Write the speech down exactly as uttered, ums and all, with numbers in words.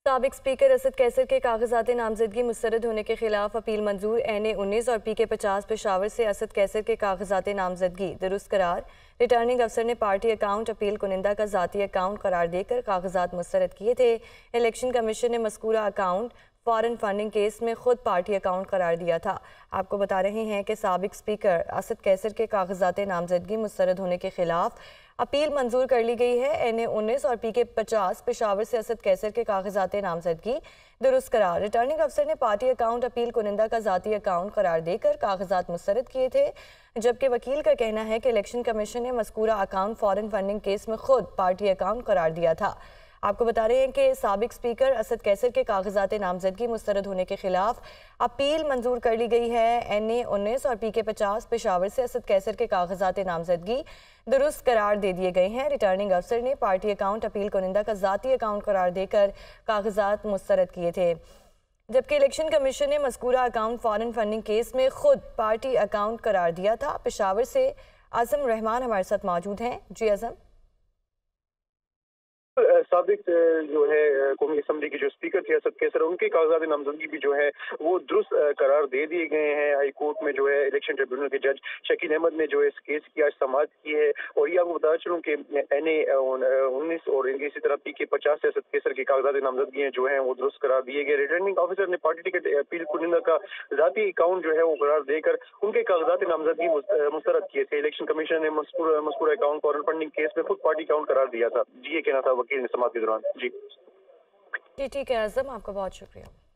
سابق اسپیکر اسد کیسر کے کاغذات نامزدگی مسترد ہونے کے خلاف اپیل منظور این اے انیس اور پی کے پچاس پشاور سے اسد کیسر کے کاغذات نامزدگی درست قرار۔ ریٹرننگ افسر نے پارٹی اکاؤنٹ اپیل کنندہ کا ذاتی اکاؤنٹ قرار دے کر کاغذات مسترد کیے تھے۔ الیکشن کمیشن نے مذکورہ اکاؤنٹ فارن فنڈنگ کیس میں خود پارٹی اکاؤنٹ قرار دیا تھا۔ آپ کو بتا رہے ہیں کہ سابق اسپیکر اسد کیسر کے کاغذات نامزدگی مسترد ہونے کے خلاف اپیل منظور کر لی گئی ہے۔ این اے انیس اور پی کے پچاس پشاور سے اسد کیسر کے کاغذات نامزدگی درست قرار۔ ریٹرننگ افسر نے پارٹی اکاؤنٹ اپیل کنندہ کا ذاتی اکاؤنٹ قرار دے کر کاغذات مسترد کیے تھے، جبکہ وکیل کا کہنا ہے کہ الیکشن کمیشن نے مذکورہ اکاؤنٹ فارن فنڈنگ کیس میں خود پارٹی اکاؤنٹ قرار دیا تھا۔ آپ کو بتا رہے ہیں کہ سابق اسپیکر اسد کیسر کے کاغذات نامزدگی مسترد ہونے کے خلاف اپیل منظور کر لی گئی ہے۔ این اے انیس اور پی کے پچاس پشاور سے اسد کیسر کے کاغذات نامزدگی درست قرار دے دیے گئے ہیں۔ ریٹرننگ افسر نے پارٹی اکاؤنٹ اپیل کنندہ کا ذاتی اکاؤنٹ قرار دے کر کاغذات مسترد کیے تھے، جبکہ الیکشن کمیشن نے مذکورہ اکاؤنٹ فارن فنڈنگ کیس میں خود پارٹی اکاؤنٹ قرار دیا تھا۔ پشاور سے اعظم رحمان ہمارے ساتھ موجود ہیں۔ جی اعظم۔ سابق جو ہے قومی اسمبلی کے جو اسپیکر تھے اسد کیسر، ان کے کاغذات نامزدگی بھی جو ہے وہ درست قرار دے دیے گئے ہیں۔ ہائی کورٹ میں جو ہے الیکشن ٹریبیونل کے جج شکیل احمد نے جو ہے اس کیس کی آج سماعت کی ہے، اور یہ آپ کو بتا چلوں کہ این اے انیس اور اسی طرح پی کے پچاس سے اسد کیسر کے کاغذات نامزدگی جو ہیں وہ درست قرار دیے گئے۔ ریٹرننگ آفیسر نے پارٹی ٹکٹ اپیل کنندہ کا ذاتی اکاؤنٹ جو ہے وہ قرار دے کر ان کے کاغذات نامزدگی مسترد کیے تھے۔ الیکشن کمیشن نے مذکورہ اکاؤنٹ فارن فنڈنگ کیس میں خود پارٹی اکاؤنٹ قرار دیا تھا۔ جی یہ کہنا تھا وکیل نے سماعت کے دوران۔ جی جی ٹھیک ہے اعظم، آپ کا بہت شکریہ۔